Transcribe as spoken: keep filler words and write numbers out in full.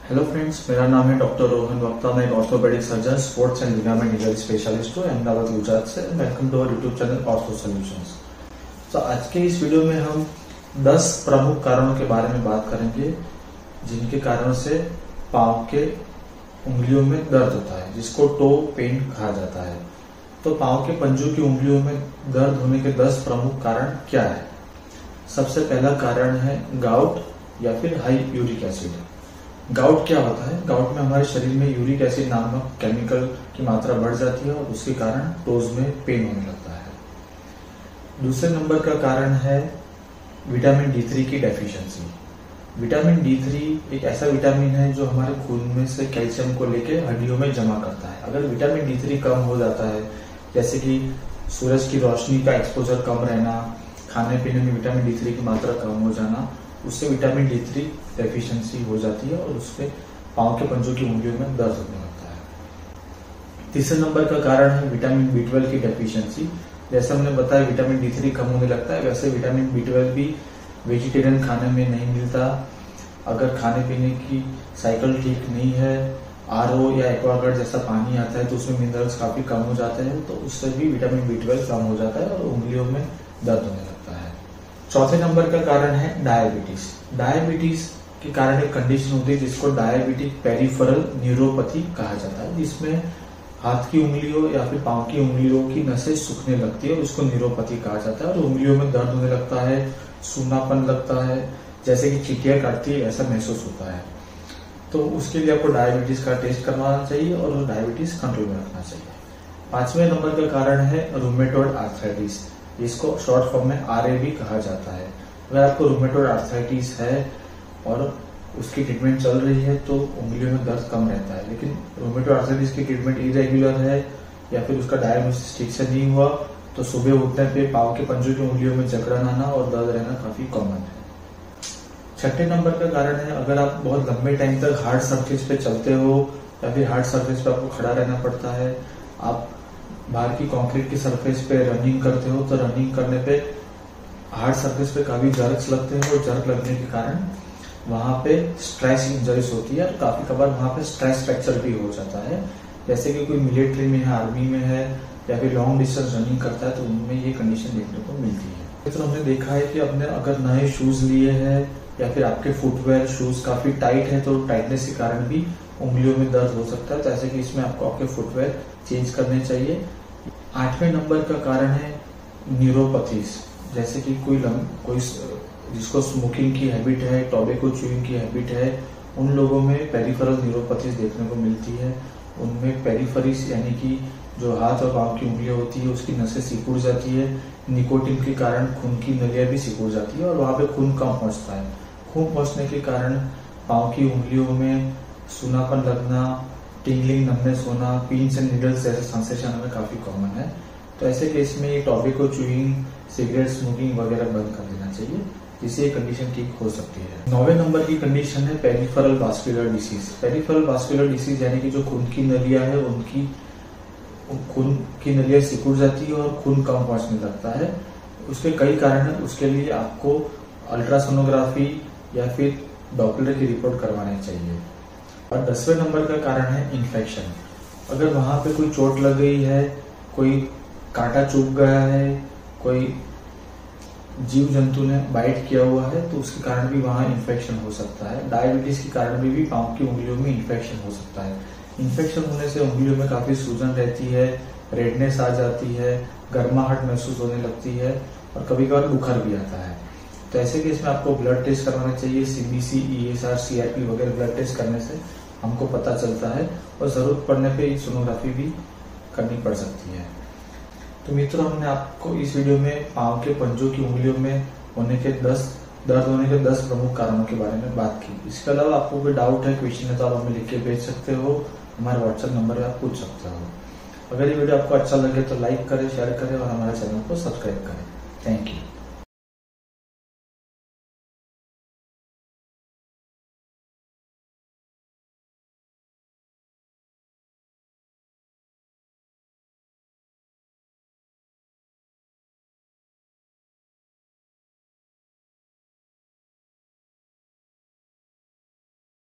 Hello friends, मेरा नाम है डॉक्टर रोहन वक्ता। मैं एक orthopaedic surgeon, sports and ligament injury specialist हूँ अहमदाबाद गुजरात से। Welcome to our YouTube channel ortho solutions. तो आज के इस वीडियो में हम दस प्रमुख कारणों के बारे में बात करेंगे जिनके कारणों से पाँव के उंगलियों में दर्द होता है, जिसको टो पेन कहा जाता है। तो पाँव के पंजों की उंगलियों में दर्द होने के दस प्रमुख कारण क्या है? सबसे पहला कारण है गाउट या फिर हाई यूरिक एसिड। गाउट क्या होता है? गाउट में हमारे शरीर में यूरिक एसिड नामक केमिकल की मात्रा बढ़ जाती है और उसके कारण टोज में पेन होने लगता है। दूसरे नंबर का कारण है विटामिन डी थ्री की डेफिशिएंसी। विटामिन डी थ्री एक ऐसा विटामिन है जो हमारे खून में से कैल्शियम को लेके हड्डियों में जमा करता है। अगर विटामिन डी थ्री कम हो जाता है, जैसे कि सूरज की रोशनी का एक्सपोजर कम रहना, खाने पीने में विटामिन डी थ्री की मात्रा कम हो जाना, उससे विटामिन डी थ्री डेफिशिएंसी हो जाती है और उससे पाँव के पंजों की उंगलियों में दर्द होने लगता है। तीसरे नंबर का कारण है विटामिन बी ट्वेल्व की डेफिशिएंसी। जैसे हमने बताया विटामिन डी थ्री कम होने लगता है, वैसे विटामिन बी ट्वेल्व भी वेजिटेरियन खाने में नहीं मिलता। अगर खाने पीने की साइकिल ठीक नहीं है, आर ओ या एक्वागार्ड जैसा पानी आता है तो उसमें मिनरल्स काफी कम हो जाते हैं, तो उससे भी विटामिन बी ट्वेल्व कम हो जाता है और उंगलियों में दर्द होने लगता है। चौथे नंबर का कारण है डायबिटीज। डायबिटीज के कारण एक कंडीशन होती है जिसको डायबिटिक पेरिफेरल न्यूरोपैथी कहा जाता है, जिसमें हाथ की उंगलियों या फिर पांव की उंगलियों की नसें सूखने लगती है और उसको न्यूरोपैथी कहा जाता है और उंगलियों में दर्द होने लगता है, सूनापन लगता है, जैसे कि चींटियां काटती है ऐसा महसूस होता है। तो उसके लिए आपको डायबिटीज का टेस्ट करवाना चाहिए और डायबिटीज कंट्रोल में रखना चाहिए। पांचवें नंबर का कारण है रूमेटॉइड आर्थराइटिस, जिसको शॉर्ट फॉर्म में आर ए भी कहा जाता है। अगर आपको रूमेटॉइड आर्थराइटिस है और उसकी ट्रीटमेंट चल रही है तो उंगलियों में दर्द कम रहता है, लेकिन रूमेटॉइड आर्थराइटिस की ट्रीटमेंट इरेगुलर है या फिर उसका डायग्नोसिस ठीक से नहीं हुआ तो सुबह उठने पे पाँव के पंजों की उंगलियों में जकड़न आना और दर्द रहना काफी कॉमन है। छठे नंबर का कारण है अगर आप बहुत लंबे टाइम तक हार्ड सरफेस पे चलते हो या फिर हार्ड सरफेस पे आपको खड़ा रहना पड़ता है, आप बाहर की कंक्रीट की सरफेस पे रनिंग करते हो तो रनिंग करने पे हार्ड सरफेस पे काफी जर्क्स लगते हैं और जर्क लगने के कारण वहां पे स्ट्रेस इंजरीज होती है और काफी कबार वहां पे स्ट्रेस फ्रैक्चर भी हो जाता है। जैसे कि कोई मिलिट्री में है, आर्मी में है या फिर लॉन्ग डिस्टेंस रनिंग करता है तो उनमें ये कंडीशन देखने को मिलती है। तो हमने देखा है कि अपने अगर नए शूज लिए हैं या फिर आपके फुटवेयर शूज काफी टाइट है तो टाइटनेस के कारण भी उंगलियों में दर्द हो सकता है, तो ऐसे कि इसमें आपको आपके फुटवेयर चेंज करने चाहिए। आठवें नंबर का कारण है न्यूरोपैथीज, जैसे कि कोई कोई जिसको स्मोकिंग की हैबिट है, टोबैको च्यूइंग की हैबिट है, उन लोगों में पेरिफेरल न्यूरोपैथीज देखने को मिलती है। उनमें पेरिफेरीज यानी कि जो हाथ और पांव की उंगलियां होती है उसकी नसें सिकुड़ जाती है। निकोटिन के कारण खून की नलियां भी सिकुड़ जाती है और वहां पे खून कम पहुंचता है। खून पहुंचने के कारण पांव की उंगलियों में सूनापन लगना, टिंगलिंग, नमनेस होना, पिंस एंड नीडल्स जैसे सेंसेशन हमें काफी कॉमन है। तो ऐसे केस में टोबैको च्यूइंग, सिगरेट स्मोकिंग वगैरह बंद कर देना चाहिए, जिससे ये कंडीशन ठीक हो सकती है। नौवें नंबर की कंडीशन है peripheral vascular disease. Peripheral vascular disease यानी कि जो खून की नलियां है उनकी खून की नलियां सिकुड़ जाती है और खून कम पहुंचने लगता है। उसके कई कारण है, उसके लिए आपको अल्ट्रासोनोग्राफी या फिर डॉपलर की रिपोर्ट करवानी चाहिए। और दसवें नंबर का कारण है इन्फेक्शन। अगर वहां पे कोई चोट लग गई है, कोई कांटा चुभ गया है, कोई जीव जंतु ने बाइट किया हुआ है तो उसके कारण भी वहां इन्फेक्शन हो सकता है। डायबिटीज के कारण भी, भी पांव की उंगलियों में इन्फेक्शन हो सकता है। इन्फेक्शन होने से उंगलियों में काफी सूजन रहती है, रेडनेस आ जाती है, गर्माहट महसूस होने लगती है और कभी कभार बुखार भी आता है। तो ऐसे केस में आपको ब्लड टेस्ट करवाना चाहिए। सीबीसी, ईएसआर, सीआरपी वगैरह ब्लड टेस्ट करने से हमको पता चलता है और जरूरत पड़ने पे सोनोग्राफी भी करनी पड़ सकती है। तो मित्रों, हमने आपको इस वीडियो में पांव के पंजों की उंगलियों में होने के दस दर्द होने के दस प्रमुख कारणों के बारे में बात की। इसके अलावा आपको कोई डाउट है, क्वेश्चन है तो आप हमें लिख के भेज सकते हो, हमारे व्हाट्सएप नंबर पे आप पूछ सकते हो। अगर ये वीडियो आपको अच्छा लगे तो लाइक करें, शेयर करें और हमारे चैनल को सब्सक्राइब करें। Thank you.